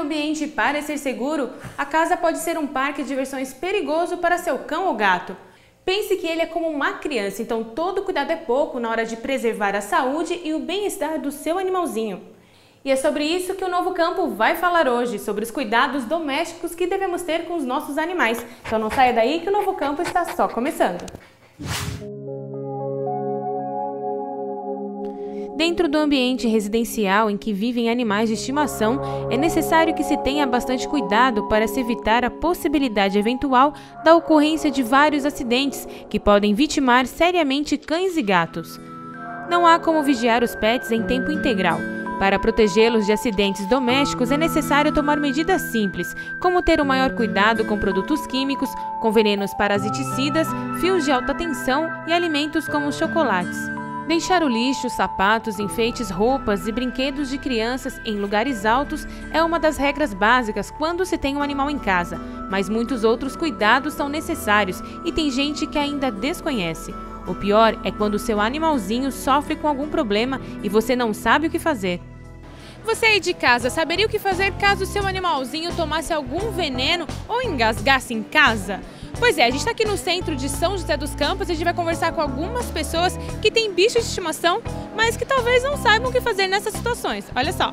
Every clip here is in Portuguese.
ambiente parecer seguro, a casa pode ser um parque de diversões perigoso para seu cão ou gato. Pense que ele é como uma criança, então todo cuidado é pouco na hora de preservar a saúde e o bem-estar do seu animalzinho. E é sobre isso que o Novo Campo vai falar hoje, sobre os cuidados domésticos que devemos ter com os nossos animais. Então não saia daí que o Novo Campo está só começando. Dentro do ambiente residencial em que vivem animais de estimação, é necessário que se tenha bastante cuidado para se evitar a possibilidade eventual da ocorrência de vários acidentes que podem vitimar seriamente cães e gatos. Não há como vigiar os pets em tempo integral. Para protegê-los de acidentes domésticos é necessário tomar medidas simples, como ter um maior cuidado com produtos químicos, com venenos parasiticidas, fios de alta tensão e alimentos como chocolates. Deixar o lixo, sapatos, enfeites, roupas e brinquedos de crianças em lugares altos é uma das regras básicas quando se tem um animal em casa, mas muitos outros cuidados são necessários e tem gente que ainda desconhece. O pior é quando o seu animalzinho sofre com algum problema e você não sabe o que fazer. Você aí de casa saberia o que fazer caso o seu animalzinho tomasse algum veneno ou engasgasse em casa? Pois é, a gente está aqui no centro de São José dos Campos e a gente vai conversar com algumas pessoas que têm bichos de estimação, mas que talvez não saibam o que fazer nessas situações. Olha só.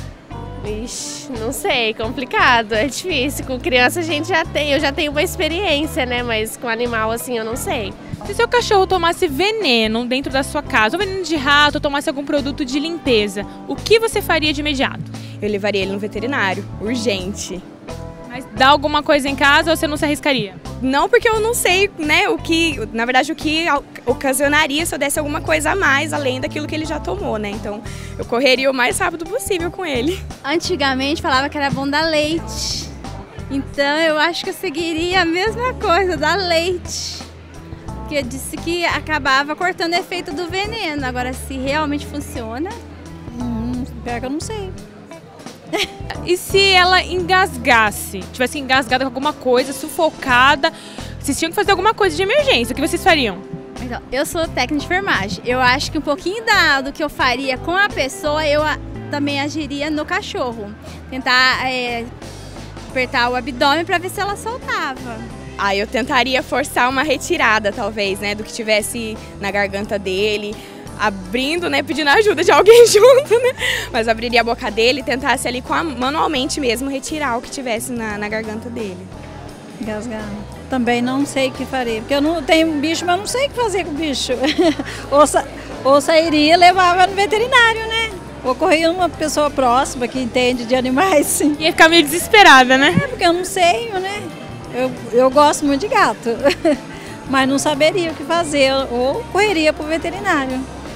Ixi, não sei, complicado, é difícil. Com criança eu já tenho uma experiência, né? Mas com animal assim eu não sei. Se seu cachorro tomasse veneno dentro da sua casa, ou veneno de rato, ou tomasse algum produto de limpeza, o que você faria de imediato? Eu levaria ele no veterinário, urgente. Mas dá alguma coisa em casa ou você não se arriscaria? Não, porque eu não sei, né, o que ocasionaria se eu desse alguma coisa a mais, além daquilo que ele já tomou, né? Então, eu correria o mais rápido possível com ele. Antigamente falava que era bom dar leite. Então, eu acho que eu seguiria a mesma coisa, dar leite. Porque eu disse que acabava cortando o efeito do veneno. Agora, se realmente funciona, pior que eu não sei. E se ela engasgasse? Tivesse engasgada com alguma coisa, sufocada, vocês tinham que fazer alguma coisa de emergência, o que vocês fariam? Então, eu sou técnica de enfermagem. Eu acho que um pouquinho do que eu faria com a pessoa, eu também agiria no cachorro. Tentar apertar o abdômen para ver se ela soltava. Eu tentaria forçar uma retirada, talvez, né, do que tivesse na garganta dele. Abrindo, né, pedindo ajuda de alguém junto, né? Mas abriria a boca dele e tentasse ali manualmente mesmo retirar o que tivesse na garganta dele. Engasgar. Também não sei o que faria, porque eu não tenho bicho, mas eu não sei o que fazer com o bicho. ou sairia e levava no veterinário, né? Ou corria uma pessoa próxima que entende de animais, sim. Ia ficar meio desesperada, né? Porque eu não sei, né? Eu gosto muito de gato, mas não saberia o que fazer, ou correria para o veterinário.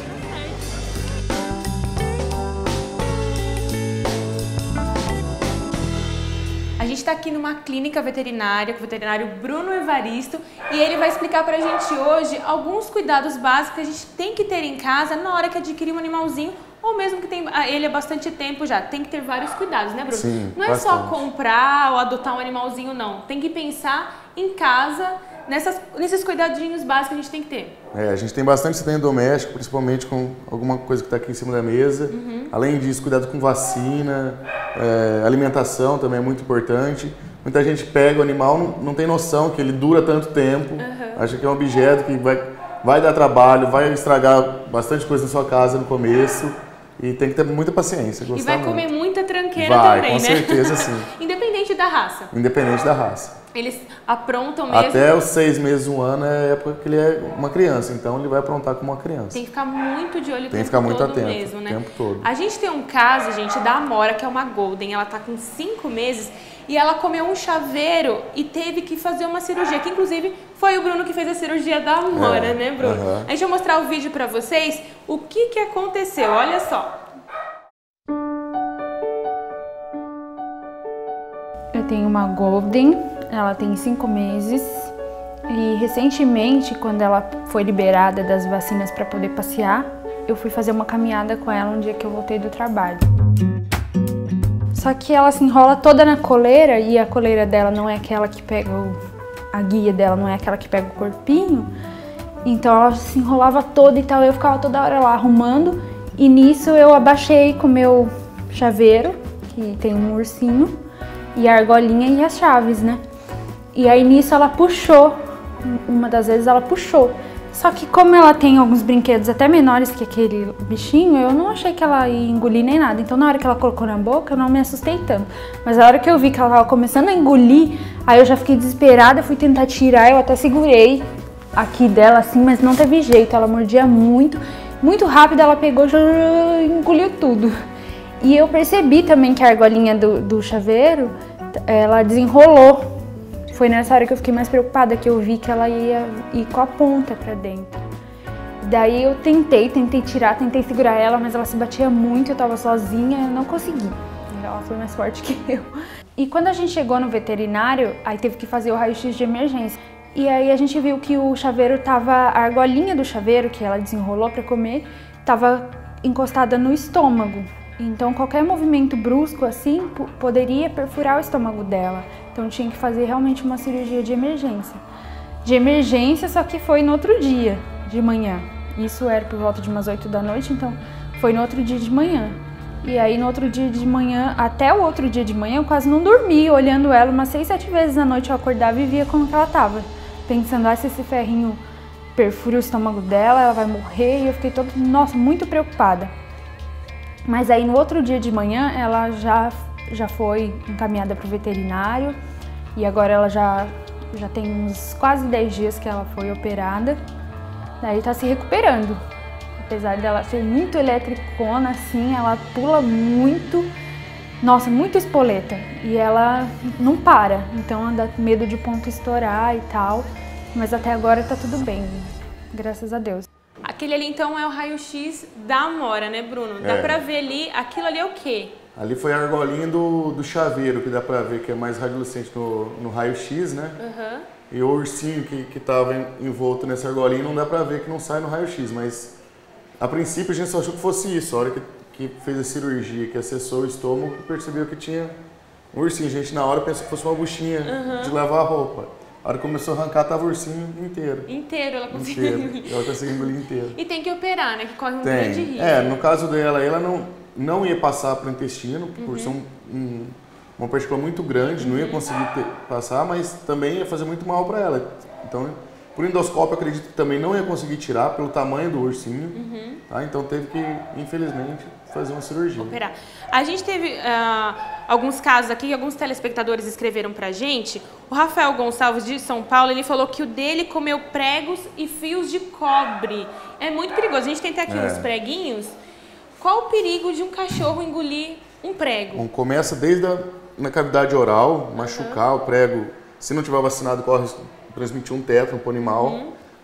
A gente está aqui numa clínica veterinária com o veterinário Bruno Evaristo e ele vai explicar para a gente hoje alguns cuidados básicos que a gente tem que ter em casa na hora que adquirir um animalzinho ou mesmo que tem ele há bastante tempo já. Tem que ter vários cuidados, né, Bruno? Sim, não é bastante. só comprar ou adotar um animalzinho, não. Tem que pensar em casa nesses cuidadinhos básicos que a gente tem que ter. A gente tem bastante acidente doméstico, principalmente com alguma coisa que está aqui em cima da mesa. Além disso, cuidado com vacina, alimentação também é muito importante. Muita gente pega o animal, não tem noção que ele dura tanto tempo, acha que é um objeto que vai dar trabalho, vai estragar bastante coisa na sua casa no começo. E tem que ter muita paciência, gostar E vai muito. comer muita tranqueira Vai, também, com né? certeza sim. Independente da raça. Independente da raça. Eles aprontam mesmo. Até os 6 meses, 1 ano é a época que ele é uma criança, então ele vai aprontar como uma criança. Tem que ficar muito de olho o Tem que tempo ficar muito todo atento, mesmo, né? o tempo todo. A gente tem um caso, gente, da Amora, que é uma Golden. Ela tá com 5 meses e ela comeu um chaveiro e teve que fazer uma cirurgia, que inclusive foi o Bruno que fez a cirurgia da Amora, né, Bruno? A gente vai mostrar o vídeo pra vocês, o que aconteceu, olha só. Eu tenho uma Golden, ela tem 5 meses e recentemente, quando ela foi liberada das vacinas para poder passear, eu fui fazer uma caminhada com ela um dia que eu voltei do trabalho. Só que ela se enrola toda na coleira e a coleira dela não é aquela que pega a guia dela, não é aquela que pega o corpinho. Então ela se enrolava toda e tal, eu ficava toda hora lá arrumando e nisso eu abaixei com o meu chaveiro, que tem um ursinho, e a argolinha e as chaves, né? E aí nisso ela puxou, uma das vezes ela puxou. Só que como ela tem alguns brinquedos até menores que aquele bichinho, eu não achei que ela ia engolir nem nada. Então na hora que ela colocou na boca, eu não me assustei tanto. Mas a hora que eu vi que ela tava começando a engolir, aí eu já fiquei desesperada, fui tentar tirar, eu até segurei aqui dela assim, mas não teve jeito, ela mordia muito. Muito rápido ela pegou e engoliu tudo. E eu percebi também que a argolinha do chaveiro, ela desenrolou. Foi nessa hora que eu fiquei mais preocupada, que eu vi que ela ia ir com a ponta pra dentro. Daí eu tentei tirar, tentei segurar ela, mas ela se batia muito, eu tava sozinha, eu não consegui. Ela foi mais forte que eu. E quando a gente chegou no veterinário, aí teve que fazer o raio-x de emergência. E aí a gente viu que o chaveiro tava, a argolinha do chaveiro, que ela desenrolou pra comer, tava encostada no estômago. Então qualquer movimento brusco assim poderia perfurar o estômago dela. Então tinha que fazer realmente uma cirurgia de emergência. De emergência, só que foi no outro dia de manhã. Isso era por volta de umas 8 da noite, então foi no outro dia de manhã. E aí no outro dia de manhã, até o outro dia de manhã, eu quase não dormi olhando ela. Umas 6, 7 vezes na noite eu acordava e via como que ela tava. Pensando, se esse ferrinho perfura o estômago dela, ela vai morrer. E eu fiquei nossa, muito preocupada. Mas aí no outro dia de manhã ela já foi encaminhada para o veterinário e agora ela já tem uns quase 10 dias que ela foi operada. Daí tá se recuperando. Apesar dela ser muito eletricona assim, ela pula muito, nossa, muito espoleta. E ela não para, então dá medo de ponto estourar e tal. Mas até agora tá tudo bem, graças a Deus. Aquele ali, então, é o raio-x da Amora, né, Bruno? Dá pra ver ali, aquilo ali é o quê? Ali foi a argolinha do chaveiro, que dá pra ver que é mais radiolucente no raio-x, né? Uhum. E o ursinho que tava envolto nessa argolinha não dá pra ver que não sai no raio-x, mas a princípio a gente só achou que fosse isso. A hora que fez a cirurgia, que acessou o estômago, percebeu que tinha um ursinho. A gente na hora pensou que fosse uma buchinha de lavar roupa. A hora que começou a arrancar, tava o ursinho inteiro. Inteiro, ela conseguiu engolir. Ela conseguiu engolir inteiro. E tem que operar, né? Que corre um grande risco. No caso dela, ela não ia passar para o intestino, por ser uma partícula muito grande, não ia conseguir passar, mas também ia fazer muito mal para ela. Então, por endoscópio, eu acredito que também não ia conseguir tirar pelo tamanho do ursinho. Tá? Então, teve que, infelizmente, fazer uma cirurgia. Operar. A gente teve alguns casos aqui, alguns telespectadores escreveram pra gente. O Rafael Gonçalves, de São Paulo, ele falou que o dele comeu pregos e fios de cobre. É muito perigoso. A gente tem até aqui uns preguinhos. Qual o perigo de um cachorro engolir um prego? Bom, começa desde na cavidade oral, machucar o prego. Se não tiver vacinado, corre risco de transmitir um tétano para o animal.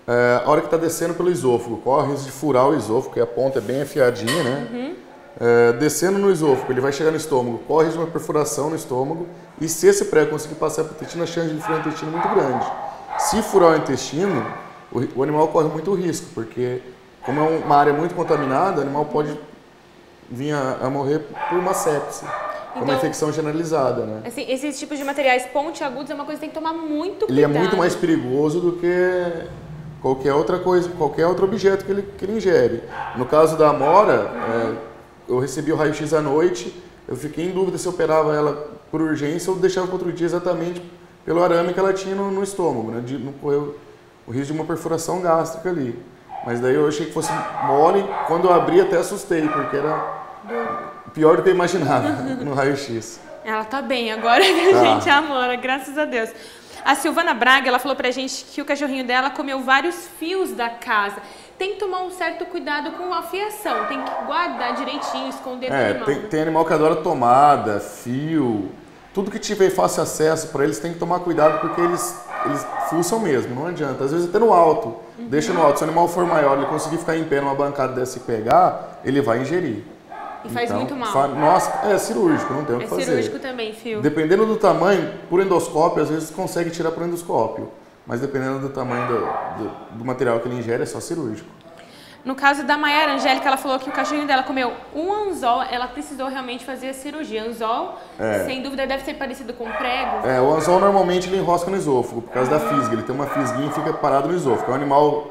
A hora que está descendo pelo esôfago, corre risco de furar o esôfago, porque a ponta é bem afiadinha, né? Descendo no esôfago, ele vai chegar no estômago, corre risco de uma perfuração no estômago. E se esse prego conseguir passar para o intestino, a chance de furar o intestino é muito grande. Se furar o intestino, o animal corre muito risco, porque como é uma área muito contaminada, o animal pode vir a morrer por uma sepse. Então, uma infecção generalizada, né? Assim, esses tipos de materiais pontiagudos é uma coisa que tem que tomar muito cuidado. Ele é muito mais perigoso do que qualquer outra coisa, qualquer outro objeto que ele ingere. No caso da Amora, eu recebi o raio-x à noite, eu fiquei em dúvida se eu operava ela por urgência ou deixava para outro dia exatamente pelo arame que ela tinha no estômago, né? Não correu o risco de uma perfuração gástrica ali. Mas daí eu achei que fosse mole, quando eu abri até assustei, porque era pior do que eu imaginava no raio-x. Ela tá bem agora, gente, a Amora, graças a Deus. A Silvana Braga, ela falou pra gente que o cachorrinho dela comeu vários fios da casa. Tem que tomar um certo cuidado com a fiação, tem que guardar direitinho, esconder do animal. Tem animal que adora tomada, fio, tudo que tiver fácil acesso para eles tem que tomar cuidado, porque eles fuçam mesmo, não adianta. Às vezes até no alto, deixa no alto. Se o animal for maior, ele conseguir ficar em pé numa bancada dessa e pegar, ele vai ingerir. E faz muito mal. Nossa, é cirúrgico, não tem o que fazer. É cirúrgico também, fio. Dependendo do tamanho, por endoscópio, às vezes consegue tirar por endoscópio. Mas dependendo do tamanho do material que ele ingere, é só cirúrgico. No caso da Maiara Angélica, ela falou que o cachorrinho dela comeu um anzol, ela precisou realmente fazer a cirurgia. Anzol, sem dúvida, deve ser parecido com prego. O anzol normalmente ele enrosca no esôfago, por causa da fisga. Ele tem uma fisguinha e fica parado no esôfago. É um animal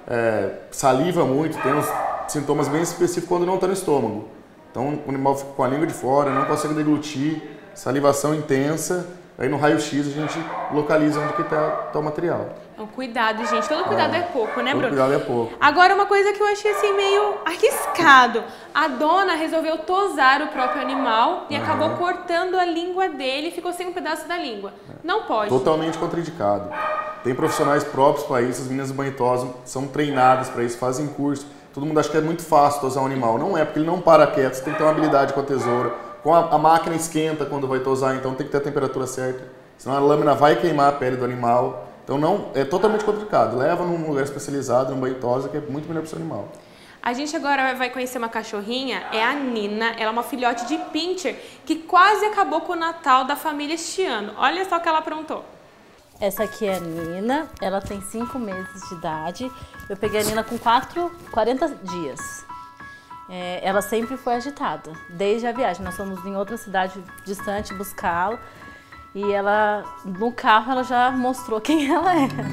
saliva muito, tem uns sintomas bem específicos quando não está no estômago. Então o animal fica com a língua de fora, não consegue deglutir. salivação intensa, aí no raio-x a gente localiza onde que tá o material. Então, cuidado, gente. Todo cuidado é pouco, né, Bruno? Todo cuidado é pouco. Agora, uma coisa que eu achei assim meio arriscado. A dona resolveu tosar o próprio animal e acabou cortando a língua dele e ficou sem um pedaço da língua. Não pode. Totalmente contraindicado. Tem profissionais próprios para isso, as meninas banho tosam, são treinadas para isso, fazem curso. Todo mundo acha que é muito fácil tosar um animal. Não é, porque ele não para quieto, você tem que ter uma habilidade com a tesoura. A máquina esquenta quando vai tosar, então tem que ter a temperatura certa. Senão a lâmina vai queimar a pele do animal. Então não, é totalmente contraindicado. Leva num lugar especializado, num banho tosa, que é muito melhor para o seu animal. A gente agora vai conhecer uma cachorrinha, é a Nina. Ela é uma filhote de Pinscher que quase acabou com o Natal da família este ano. Olha só o que ela aprontou. Essa aqui é a Nina, ela tem 5 meses de idade. Eu peguei a Nina com 40 dias. Ela sempre foi agitada, desde a viagem. Nós fomos em outra cidade distante buscá-la. E ela, no carro, ela já mostrou quem ela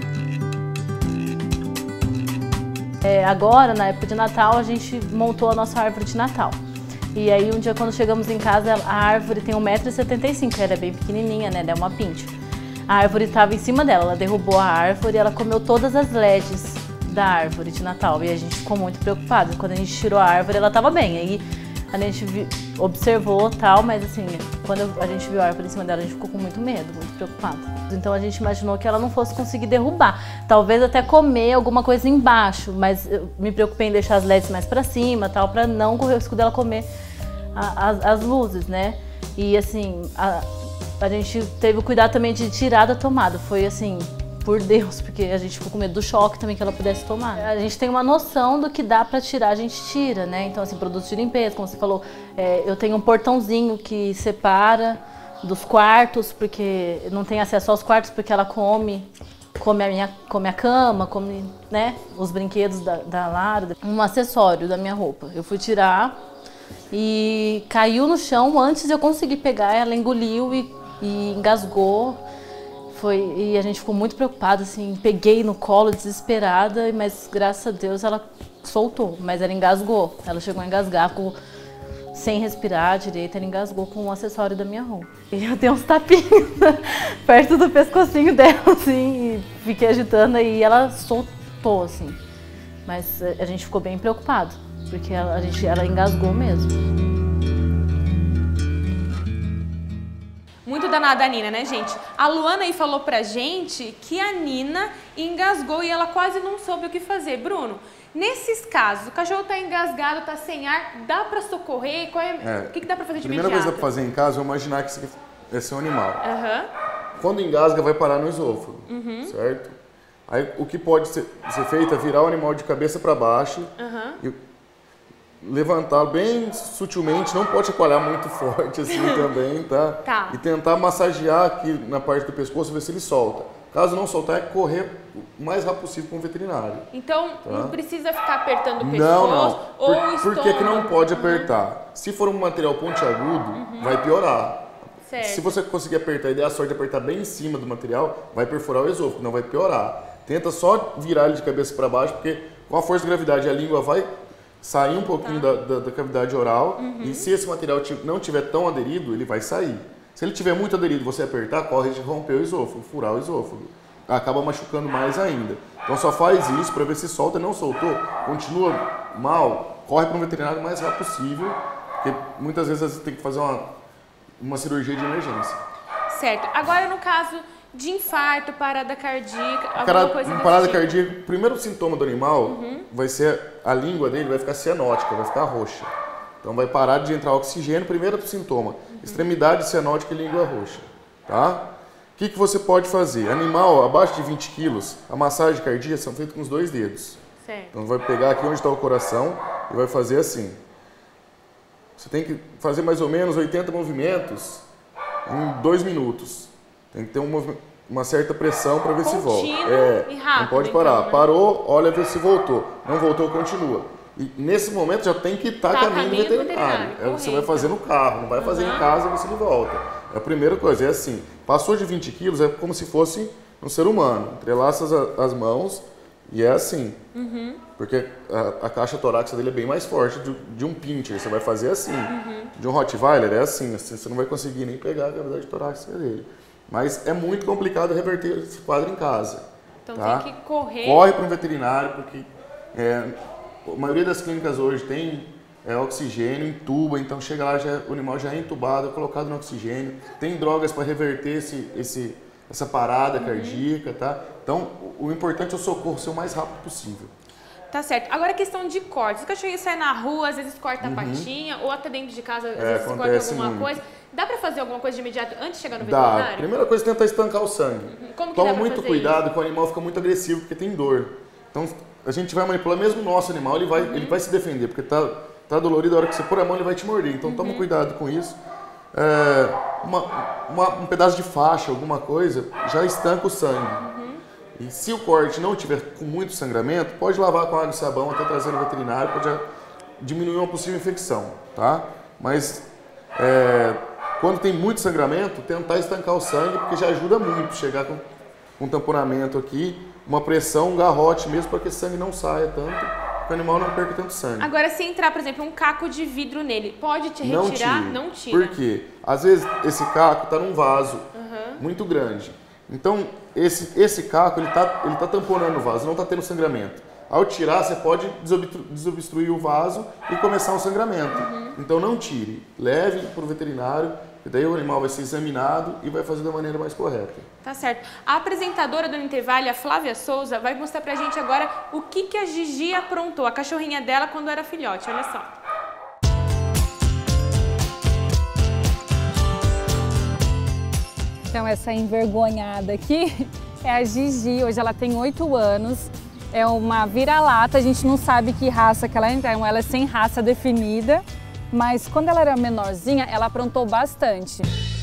é. Agora, na época de Natal, a gente montou a nossa árvore de Natal. E aí, um dia, quando chegamos em casa, a árvore tem 1,75 m, ela é bem pequenininha, né? Ela é uma Pinscher. A árvore estava em cima dela, ela derrubou a árvore e ela comeu todas as LEDs da árvore de Natal. E a gente ficou muito preocupado. Quando a gente tirou a árvore, ela estava bem. Aí a gente observou tal, mas assim, quando a gente viu a árvore em cima dela, a gente ficou com muito medo, muito preocupado. Então a gente imaginou que ela não fosse conseguir derrubar. Talvez até comer alguma coisa embaixo, mas eu me preocupei em deixar as LEDs mais para cima, tal, para não correr o risco dela comer as luzes, né? E assim, a gente teve o cuidado também de tirar da tomada. Foi assim, por Deus, porque a gente ficou com medo do choque também que ela pudesse tomar. A gente tem uma noção do que dá para tirar, a gente tira, né? Então, assim, produtos de limpeza, como você falou, eu tenho um portãozinho que separa dos quartos, porque não tem acesso aos quartos, porque ela come a cama, come, né, os brinquedos da Lara, um acessório da minha roupa. Eu fui tirar e caiu no chão antes de eu conseguir pegar, ela engoliu e engasgou. E a gente ficou muito preocupada, assim, peguei no colo desesperada, mas graças a Deus ela soltou, mas ela engasgou. Ela chegou a engasgar, ficou sem respirar direito, ela engasgou com um acessório da minha roupa. E eu dei uns tapinhos perto do pescocinho dela, assim, e fiquei agitando e ela soltou, assim. Mas a gente ficou bem preocupado, porque ela engasgou mesmo. Muito danada a Nina, né, gente? A Luana aí falou pra gente que a Nina engasgou e ela quase não soube o que fazer. Bruno, nesses casos, o cachorro tá engasgado, tá sem ar, dá pra socorrer? O que dá pra fazer de imediato? A primeira coisa que dá pra fazer em casa é imaginar que esse é um animal. Uhum. Quando engasga, vai parar no esôfago, certo? Aí o que pode ser feito é virar o animal de cabeça para baixo e levantá-lo bem sutilmente, não pode chacoalhar muito forte assim também, tá? E tentar massagear aqui na parte do pescoço, ver se ele solta. Caso não soltar, é correr o mais rápido possível com o veterinário. Então, não precisa ficar apertando o pescoço não. ou o estômago? Por que não pode apertar? Se for um material pontiagudo, vai piorar. Certo. Se você conseguir apertar e der a sorte de apertar bem em cima do material, vai perfurar o esôfago, não vai piorar. Tenta só virar ele de cabeça para baixo, porque com a força de gravidade a língua vai sair um pouquinho da cavidade oral e se esse material não tiver tão aderido, ele vai sair. Se ele tiver muito aderido, você apertar, corre de romper o esôfago, furar o esôfago. Acaba machucando mais ainda. Então só faz isso para ver se solta. Não soltou, continua mal, corre para um veterinário o mais rápido possível, porque muitas vezes você tem que fazer uma cirurgia de emergência. Certo. Agora no caso de infarto, parada cardíaca, alguma coisa desse parada tipo. cardíaca, o primeiro sintoma do animal vai ser a língua dele vai ficar cianótica, vai ficar roxa. Então vai parar de entrar oxigênio, primeiro sintoma. Extremidade cianótica e língua roxa, tá? O que você pode fazer? Animal abaixo de 20 quilos, a massagem cardíaca são feitas com os 2 dedos. Certo. Então vai pegar aqui onde está o coração e vai fazer assim. Você tem que fazer mais ou menos 80 movimentos em 2 minutos. Tem que ter uma certa pressão para ver se volta. E rápido, não pode parar. então, né? Parou, olha ver se voltou. Não voltou, continua. E nesse momento já tem que estar caminho do veterinário. É o que você vai fazer no carro, não vai fazer em casa e você de volta. É a primeira coisa, é assim. Passou de 20 quilos, é como se fosse um ser humano. Entrelaça as mãos e é assim. Porque a caixa torácica dele é bem mais forte de um Pinscher. Você vai fazer assim. de um Rottweiler é assim, você não vai conseguir nem pegar a cavidade torácica dele. Mas é muito complicado reverter esse quadro em casa. Então tá? tem que correr. Corre para um veterinário, porque a maioria das clínicas hoje tem oxigênio, entuba, então chega lá, o animal já é entubado, colocado no oxigênio. Tem drogas para reverter essa parada cardíaca, tá? Então o importante é o socorro ser o mais rápido possível. Tá certo. Agora a questão de cortes. O cachorrinho sai na rua, às vezes corta a patinha, ou até dentro de casa, às vezes corta alguma coisa. Dá pra fazer alguma coisa de imediato antes de chegar no veterinário? Dá. Primeira coisa é tentar estancar o sangue. Como que Toma dá pra muito fazer cuidado, isso? que o animal fica muito agressivo, porque tem dor. Então a gente vai manipular, mesmo o nosso animal, ele vai se defender, porque tá dolorido, a hora que você pôr a mão ele vai te morder. Então toma cuidado com isso. Um pedaço de faixa, alguma coisa, já estanca o sangue. E se o corte não tiver com muito sangramento, pode lavar com água e sabão até trazer no veterinário, pode diminuir uma possível infecção, tá? Mas quando tem muito sangramento, tentar estancar o sangue, porque já ajuda muito chegar com um tamponamento aqui, uma pressão, um garrote mesmo, para que esse sangue não saia tanto, para que o animal não perca tanto sangue. Agora, se entrar, por exemplo, um caco de vidro nele, pode te retirar? Não tira. Por quê? Às vezes esse caco está num vaso muito grande. Então, esse caco, ele tá tamponando o vaso, não está tendo sangramento. Ao tirar, você pode desobstruir o vaso e começar um sangramento. Então, não tire. Leve para o veterinário, e daí o animal vai ser examinado e vai fazer da maneira mais correta. Tá certo. A apresentadora do Intervalo, a Flávia Souza, vai mostrar pra gente agora o que a Gigi aprontou, a cachorrinha dela, quando era filhote. Olha só. Então essa envergonhada aqui é a Gigi, hoje ela tem 8 anos, é uma vira-lata, a gente não sabe que raça que ela é, então ela é sem raça definida, mas quando ela era menorzinha, ela aprontou bastante.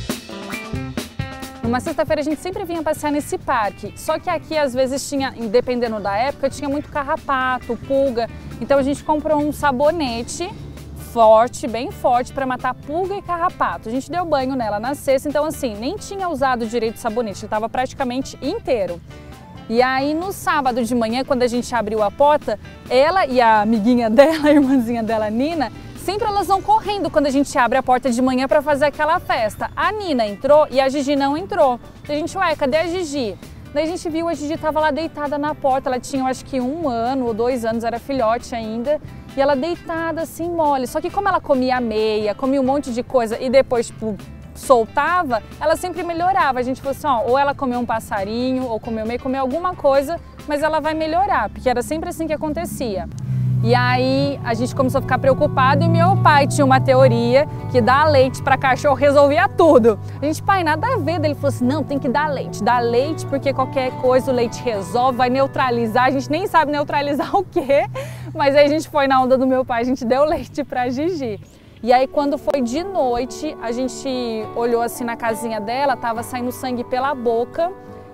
Numa sexta-feira a gente sempre vinha passear nesse parque, só que aqui às vezes tinha, dependendo da época, tinha muito carrapato, pulga, então a gente comprou um sabonete forte, bem forte, para matar pulga e carrapato. A gente deu banho nela na sexta, então assim, nem tinha usado direito o sabonete, ele estava praticamente inteiro. E aí no sábado de manhã, quando a gente abriu a porta, ela e a amiguinha dela, a irmãzinha dela, Nina, sempre elas vão correndo quando a gente abre a porta de manhã para fazer aquela festa. A Nina entrou e a Gigi não entrou. A gente, ué, cadê a Gigi? Daí a gente viu, a Gigi estava lá deitada na porta, ela tinha, eu acho que 1 ano ou 2 anos, era filhote ainda, e ela deitada assim, mole. Só que como ela comia meia, comia um monte de coisa e depois, tipo, soltava, ela sempre melhorava. A gente falou assim, ó, ou ela comeu um passarinho, ou comeu meia, comeu alguma coisa, mas ela vai melhorar, porque era sempre assim que acontecia. E aí a gente começou a ficar preocupado e meu pai tinha uma teoria que dar leite para cachorro resolvia tudo. A gente, pai, nada a ver. Ele falou assim, não, tem que dar leite porque qualquer coisa o leite resolve, vai neutralizar. A gente nem sabe neutralizar o quê, mas aí a gente foi na onda do meu pai, a gente deu leite para Gigi. E aí quando foi de noite, a gente olhou assim na casinha dela, tava saindo sangue pela boca.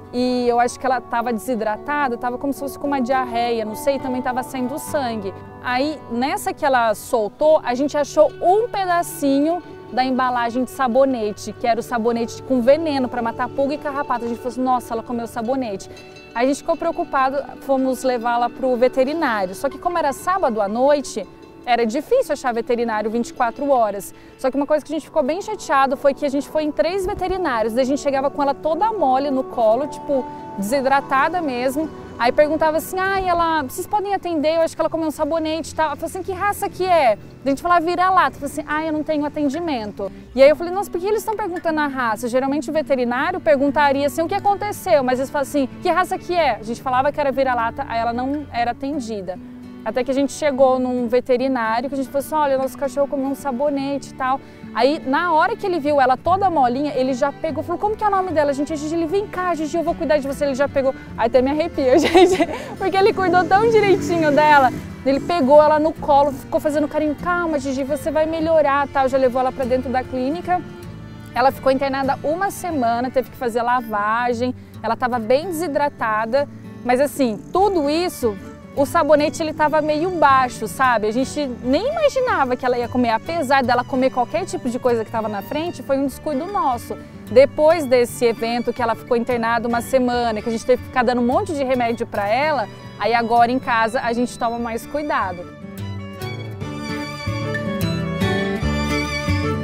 E eu acho que ela estava desidratada, estava como se fosse com uma diarreia, não sei, também estava saindo sangue. Aí, nessa que ela soltou, a gente achou um pedacinho da embalagem de sabonete, que era o sabonete com veneno para matar pulga e carrapato. A gente falou assim, nossa, ela comeu sabonete. Aí a gente ficou preocupado, fomos levá-la para o veterinário. Só que como era sábado à noite, era difícil achar veterinário 24 horas. Só que uma coisa que a gente ficou bem chateado foi que a gente foi em 3 veterinários. Daí a gente chegava com ela toda mole no colo, tipo, desidratada mesmo. Aí perguntava assim, vocês podem atender? Eu acho que ela comeu um sabonete e tal. Ela falou assim, que raça que é? Daí a gente falava, vira-lata. Eu falei assim, eu não tenho atendimento. E aí eu falei, nossa, por que eles estão perguntando a raça? Geralmente o veterinário perguntaria assim, o que aconteceu? Mas eles falam assim, que raça que é? A gente falava que era vira-lata, aí ela não era atendida. Até que a gente chegou num veterinário, que a gente falou assim, olha, nosso cachorro comeu um sabonete e tal. Aí, na hora que ele viu ela toda molinha, ele já pegou, falou, como que é o nome dela? Gente, Gigi, ele vem cá, Gigi, eu vou cuidar de você. Ele já pegou, aí até me arrepia, gente, porque ele cuidou tão direitinho dela. Ele pegou ela no colo, ficou fazendo carinho, calma, Gigi, você vai melhorar, tal. Já levou ela pra dentro da clínica. Ela ficou internada 1 semana, teve que fazer lavagem, ela estava bem desidratada, mas assim, tudo isso... O sabonete ele estava meio baixo, sabe? A gente nem imaginava que ela ia comer, apesar dela comer qualquer tipo de coisa que estava na frente, foi um descuido nosso. Depois desse evento que ela ficou internada 1 semana, que a gente teve que ficar dando um monte de remédio para ela, aí agora em casa a gente toma mais cuidado.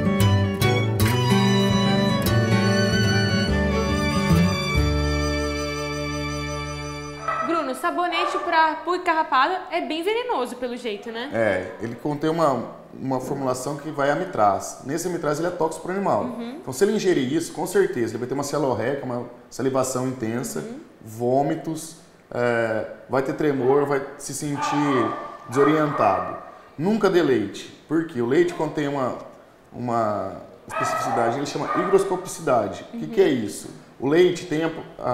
pulga e carrapada é bem venenoso, pelo jeito, né? Ele contém uma formulação que vai amitraz. Nesse amitraz ele é tóxico para o animal. Então se ele ingerir isso, com certeza, ele vai ter uma celorreia, uma salivação intensa, vômitos, vai ter tremor, vai se sentir desorientado. Nunca dê leite, porque o leite contém uma especificidade, ele chama higroscopicidade. O que é isso? O leite tem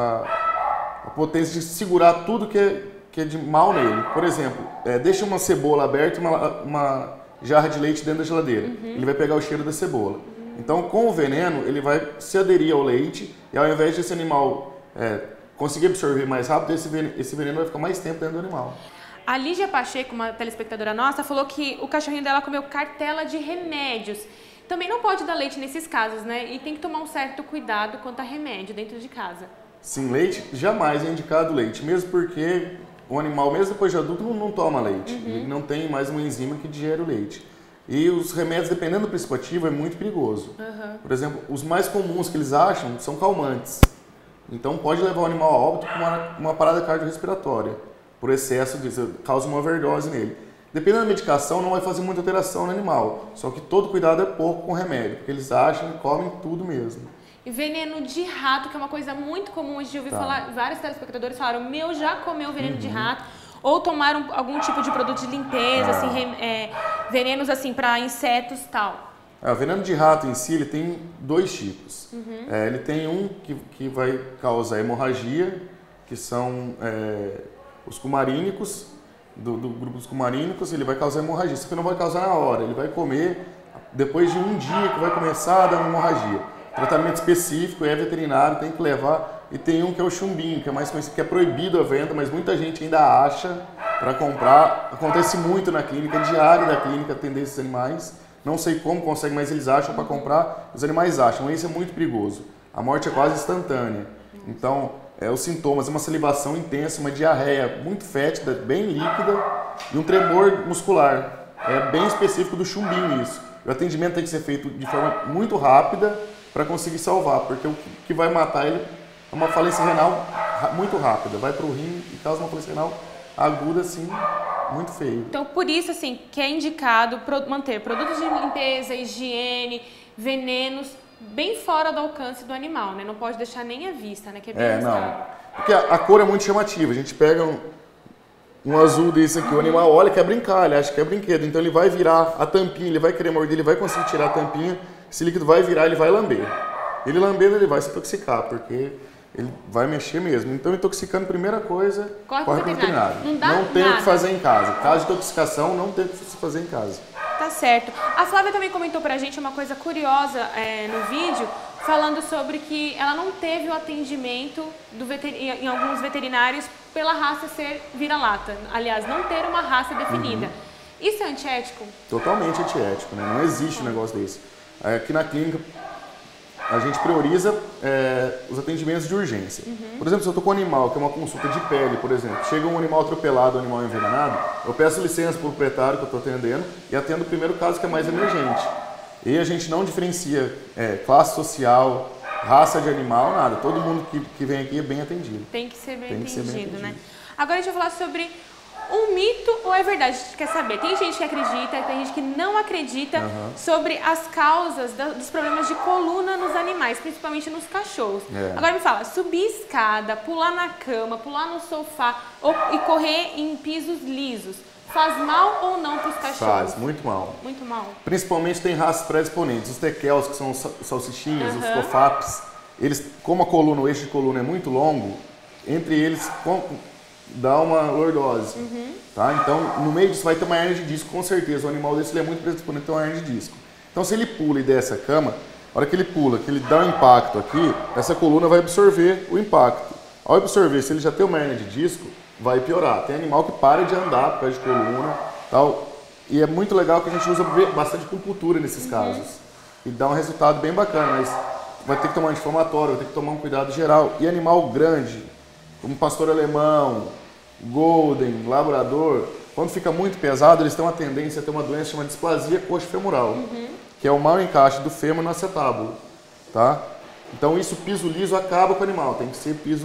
a potência de segurar tudo que é de mal nele. Por exemplo, deixa uma cebola aberta e uma jarra de leite dentro da geladeira. Ele vai pegar o cheiro da cebola. Então, com o veneno, ele vai se aderir ao leite e ao invés desse animal conseguir absorver mais rápido, esse veneno vai ficar mais tempo dentro do animal. A Lígia Pacheco, uma telespectadora nossa, falou que o cachorrinho dela comeu cartela de remédios. Também não pode dar leite nesses casos, né? E tem que tomar um certo cuidado quanto a remédio dentro de casa. Sim, leite jamais é indicado leite, mesmo porque o animal, mesmo depois de adulto, não toma leite. Ele não tem mais uma enzima que digere o leite. E os remédios, dependendo do princípio ativo, é muito perigoso. Por exemplo, os mais comuns que eles acham são calmantes. Então pode levar o animal a óbito com uma parada cardiorrespiratória. Por excesso disso, causa uma overdose nele. Dependendo da medicação, não vai fazer muita alteração no animal. Só que todo cuidado é pouco com remédio, porque eles acham e comem tudo mesmo. E veneno de rato, que é uma coisa muito comum, a gente ouviu falar, vários telespectadores falaram, meu já comeu veneno de rato, ou tomaram algum tipo de produto de limpeza, assim, venenos assim para insetos e tal. O veneno de rato em si, ele tem dois tipos. Ele tem um que vai causar hemorragia, que são os cumarínicos, do grupo dos cumarínicos, ele vai causar hemorragia. Isso aqui não vai causar na hora, ele vai comer depois de um dia que vai começar a dar uma hemorragia. Tratamento específico, veterinário, tem que levar. E tem um que é o chumbinho, que é mais conhecido, que é proibido a venda, mas muita gente ainda acha para comprar. Acontece muito na clínica, é diário da clínica atender esses animais. Não sei como consegue, mas eles acham para comprar, os animais acham. Isso é muito perigoso. A morte é quase instantânea. Então, os sintomas, uma salivação intensa, uma diarreia muito fétida, bem líquida e um tremor muscular. É bem específico do chumbinho isso. O atendimento tem que ser feito de forma muito rápida para conseguir salvar, porque o que vai matar ele é uma falência renal muito rápida. Vai para o rim e causa uma falência renal aguda, assim, muito feio. Então, por isso, assim, que é indicado manter produtos de limpeza, higiene, venenos bem fora do alcance do animal, né? Não pode deixar nem à vista, né? Que é bem arriscado. Porque a cor é muito chamativa. A gente pega um azul desse aqui, o animal olha, quer brincar, ele acha que é brinquedo. Então ele vai virar a tampinha, ele vai querer morder, ele vai conseguir tirar a tampinha, esse líquido vai virar, ele vai lamber. Ele lambendo, ele vai se intoxicar, porque ele vai mexer mesmo. Então, intoxicando, primeira coisa, corre para o veterinário. Não tem o que fazer em casa. Caso de intoxicação, não tem o que se fazer em casa. Tá certo. A Flávia também comentou pra gente uma coisa curiosa no vídeo, falando sobre que ela não teve o atendimento em alguns veterinários pela raça ser vira-lata. Aliás, não ter uma raça definida. Isso é antiético? Totalmente antiético, né? Não existe um negócio desse. Aqui na clínica, a gente prioriza os atendimentos de urgência. Por exemplo, se eu estou com um animal, que é uma consulta de pele, por exemplo, chega um animal atropelado, um animal envenenado, eu peço licença para o proprietário que eu estou atendendo e atendo o primeiro caso que é mais emergente. E a gente não diferencia classe social, raça de animal, nada. Todo mundo que vem aqui é bem atendido. Tem que ser bem atendido, né? Agora a gente vai falar sobre um mito ou é verdade? A gente quer saber. Tem gente que acredita, tem gente que não acredita sobre as causas dos problemas de coluna nos animais, principalmente nos cachorros. Agora me fala, subir escada, pular na cama, pular no sofá e correr em pisos lisos, faz mal ou não para os cachorros? Faz, muito mal. Muito mal. Principalmente tem raças predisponentes. Os tequels, que são os salsichinhas, os cofapes, eles, como o eixo de coluna é muito longo, entre eles dá uma lordose, tá? Então, no meio disso vai ter uma hernia de disco, com certeza. O animal desse ele é muito predisponente a ter uma hernia de disco. Então, se ele pula e desce a cama, a hora que ele pula, que ele dá um impacto aqui, essa coluna vai absorver o impacto. Ao absorver, se ele já tem uma hernia de disco, vai piorar. Tem animal que para de andar por causa de coluna, tal. E é muito legal que a gente usa bastante acupuntura nesses casos. E dá um resultado bem bacana, mas vai ter que tomar anti-inflamatório, vai ter que tomar um cuidado geral. E animal grande, como pastor alemão, golden, labrador, quando fica muito pesado, eles têm uma tendência a ter uma doença chamada displasia coxofemoral, que é o mau encaixe do fêmur no acetábulo, tá? Então isso, piso liso, acaba com o animal, tem que ser piso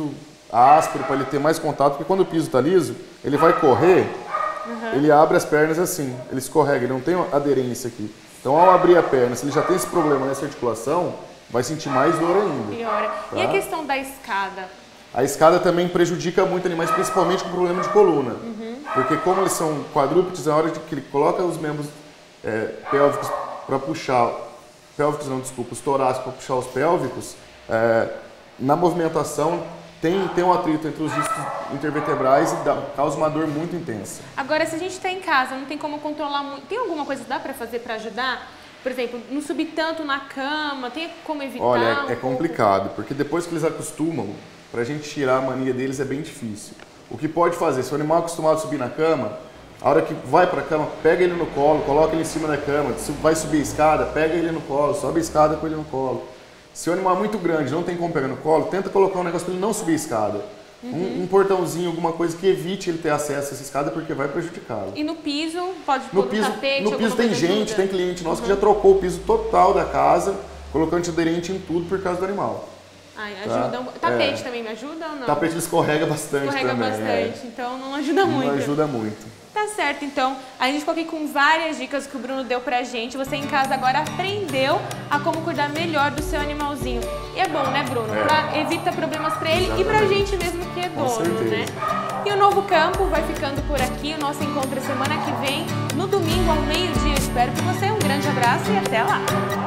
áspero, para ele ter mais contato, porque quando o piso está liso, ele vai correr, ele abre as pernas assim, ele escorrega, ele não tem aderência aqui. Então, ao abrir a perna, se ele já tem esse problema nessa articulação, vai sentir mais dor ainda. Piora. Tá? E a questão da escada? A escada também prejudica muito animais, principalmente com problema de coluna. Porque como eles são quadrúpedes, na hora de que ele coloca os membros pélvicos para puxar, os torácicos para puxar os pélvicos, na movimentação tem um atrito entre os discos intervertebrais e causa uma dor muito intensa. Agora, se a gente está em casa, não tem como controlar muito, tem alguma coisa que dá para fazer para ajudar? Por exemplo, não subir tanto na cama, tem como evitar? Olha, é complicado, porque depois que eles acostumam, para a gente tirar a mania deles é bem difícil. O que pode fazer, se o animal é acostumado a subir na cama, a hora que vai para a cama, pega ele no colo, coloca ele em cima da cama. Se vai subir a escada, pega ele no colo, sobe a escada com ele no colo. Se o animal é muito grande, não tem como pegar no colo, tenta colocar um negócio para ele não subir a escada. Um portãozinho, alguma coisa que evite ele ter acesso a essa escada, porque vai prejudicá-lo. E no piso, pode pôr no tapete? No piso tem gente, tem cliente nosso que já trocou o piso total da casa, colocando antiaderente em tudo por causa do animal. Ai, ajuda. Tapete também me ajuda ou não? Tapete ele escorrega bastante também. Escorrega bastante, então não ajuda muito. Não ajuda muito. Tá certo, então. A gente ficou aqui com várias dicas que o Bruno deu pra gente. Você em casa agora aprendeu a como cuidar melhor do seu animalzinho. E é bom, né, Bruno? Evita problemas pra ele e pra gente mesmo que é dono, né? E o Novo Campo vai ficando por aqui. O nosso encontro é semana que vem, no domingo ao meio-dia. Eu espero que você. Um grande abraço e até lá!